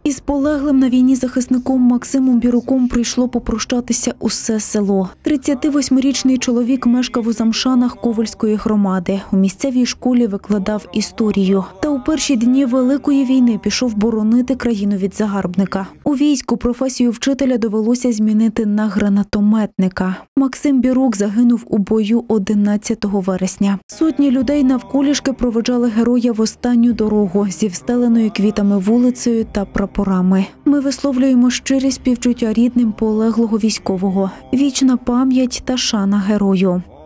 Із полеглим на війні захисником Максимом Біруком прийшло попрощатися усе село. 38-річний чоловік мешкав у Замшанах Ковальської громади. У місцевій школі викладав історію. Та у перші дні Великої війни пішов боронити країну від загарбника. У війську професію вчителя довелося змінити на гранатометника. Максим Бірук загинув у бою 11 вересня. Сотні людей навколішки проводжали героя в останню дорогу зі встеленою квітами вулицею та прапорами. Ми висловлюємо щирі співчуття рідним полеглого військового. Вічна пам'ять та шана герою.